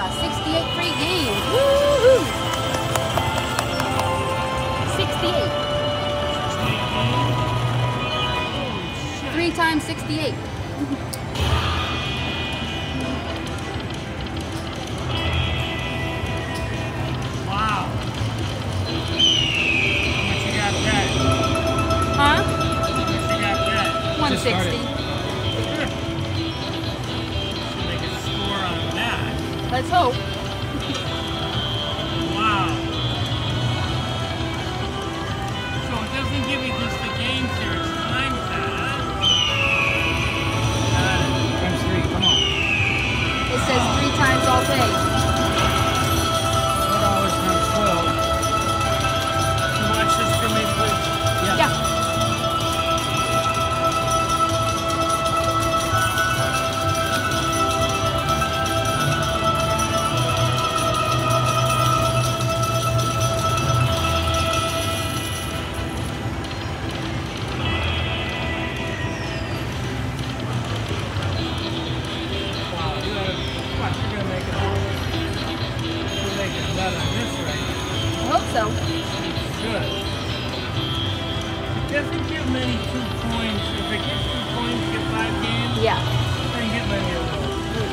got 68 free games. Woohoo! 68. 3 times 68. Wow. How much you got that? Huh? How much you got that? 160. Make a score on that. Let's hope. Wow. So it doesn't give you just the games here, it's times that, huh? Got it. Times 3, come on. It says 3 times all day. $4 times 12. Can you watch this for me, please? Yeah. Wow, you're gonna make it all. You're making better on this right now. I hope so. Good. It doesn't give many 2 coins. If it gets 2 coins, you get 5 games. Yeah. It doesn't get many of those.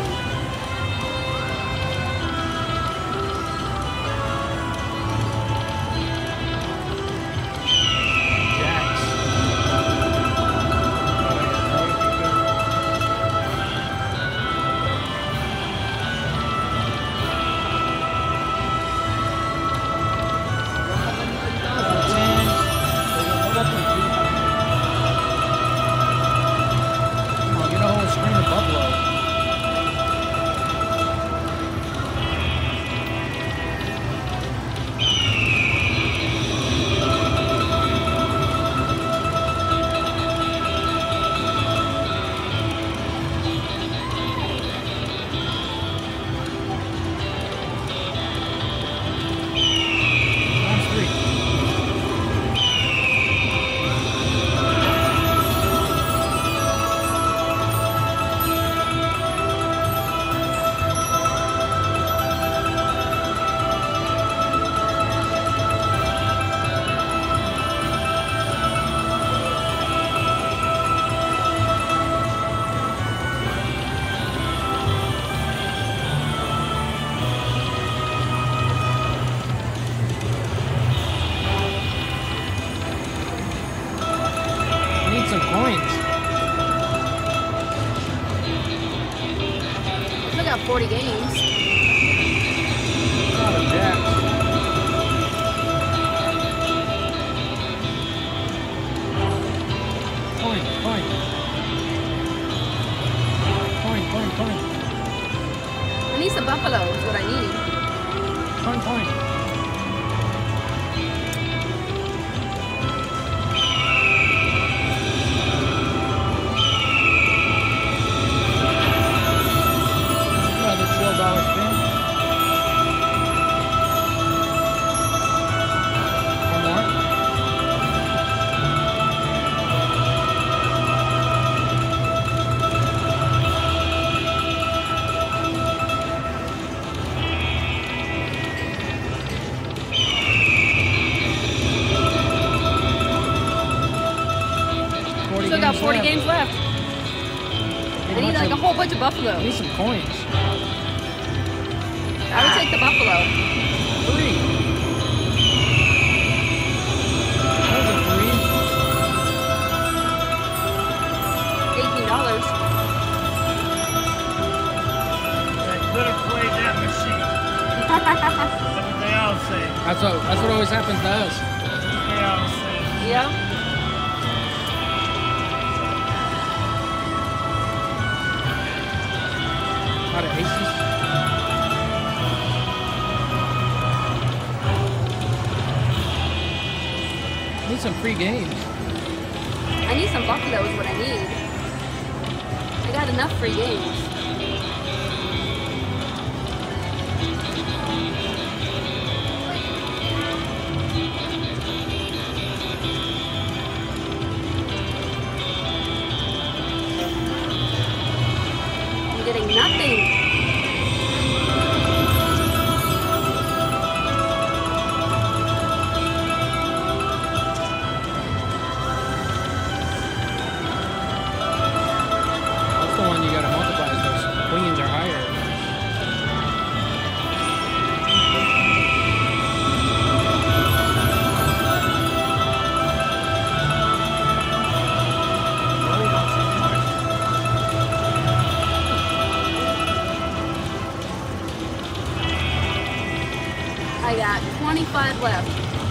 Jacks. Oh, yeah, that would be good. Oh, get a whole string of buffalo. Times 3. Need some coins. Still got 40 games. Not a jacks. Coin, coin. Coin, coin, coin. I need some buffalo is what I need. Coin, coin. Another $12 spin. One more. Still got 40 games left. I need like a whole bunch of I buffalo. need some coins. I would take the buffalo. 3. That was a 3. $18. I could have played that machine. That's what they all say. That's what always happens to us. That's what they all say. Yeah. A lot of aces. Need some free games. I need some buffalo is what I need. I got enough free games. I'm getting nothing. I got 25 left.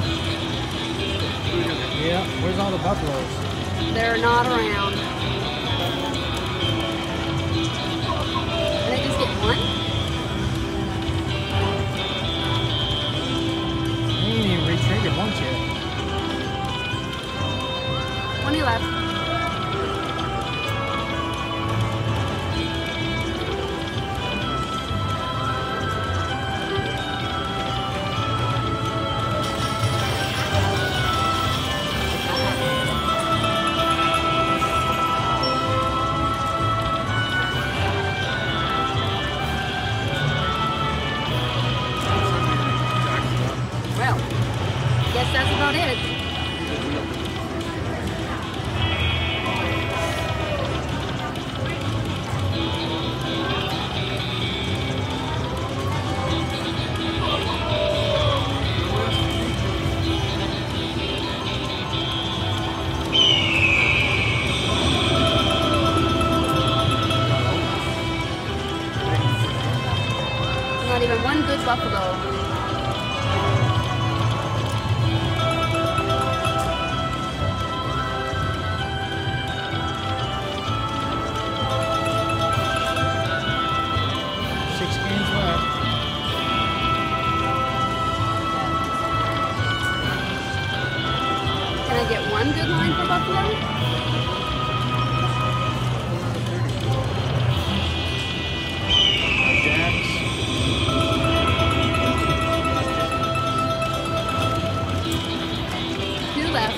Yeah. Where's all the buffaloes? They're not around. Did I just get one? You ain't even retriggered once yet. 20 left. Well, guess that's about it. Not even one good buffalo. Can I get one good line for buffalo? Two left.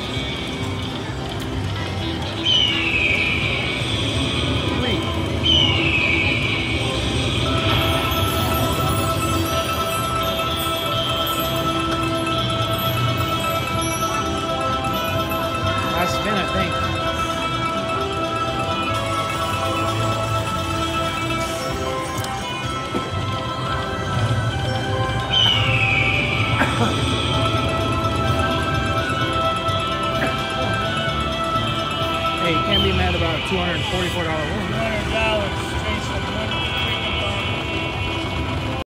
Last spin, I think. Hey, you can't be mad about a $244 win.